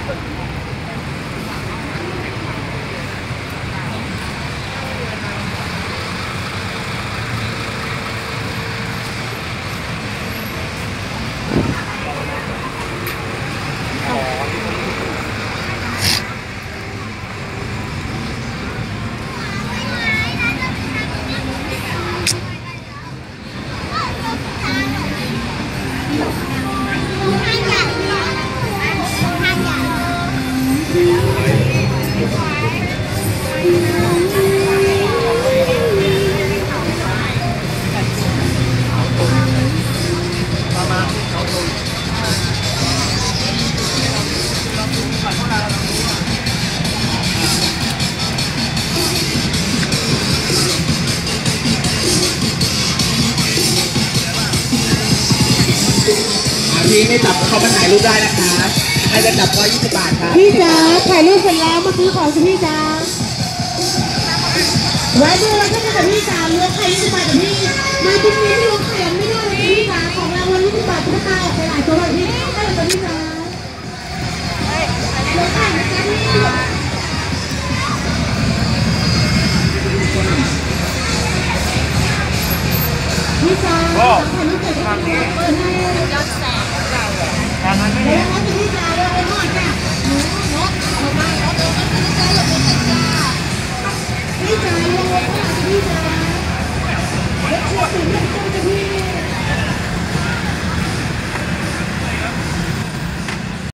พี่ไม่จับเขามาถ่ายรูปได้นะคะใครจะจับ120 บาทครับพี่จ๋าถ่ายรูปเสร็จแล้วมาซื้อของสิพี่จ๋าไว้ดูแล้วก็จะกับพี่จ๋าเลือกใคร20 บาทกับพี่มาที่นี่ไม่รู้ใครไม่ได้เลยพี่จ๋าของรางวัล20 บาทจะตายออกไปหลายตัวเลยพี่ได้เลยพี่จ๋าเลือกใครนะจ๊ะพี่พี่จ๋าถ่ายรูปเสร็จแล้วก็เปิดให้ยอดแสงงานมันไม่เห็น